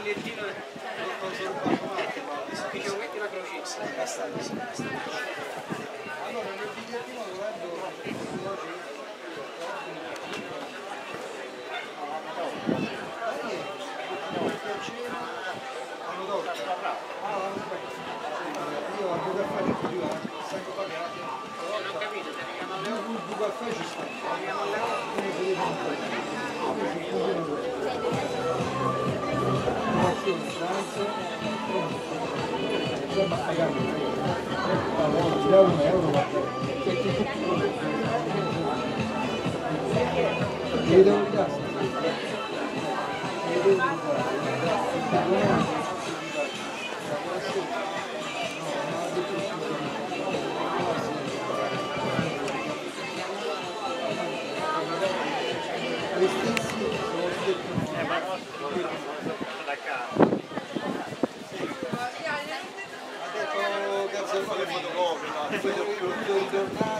bigliettino non sono fatto male, dicevo metti la crocetta. Allora nel bigliettino io a due caffè più sacco pagati. Non ho capito, te ne chiamano due caffè ci sta. Te ne chiamano ha detto cazzo fare fotocopie, ma poi devo ritornare.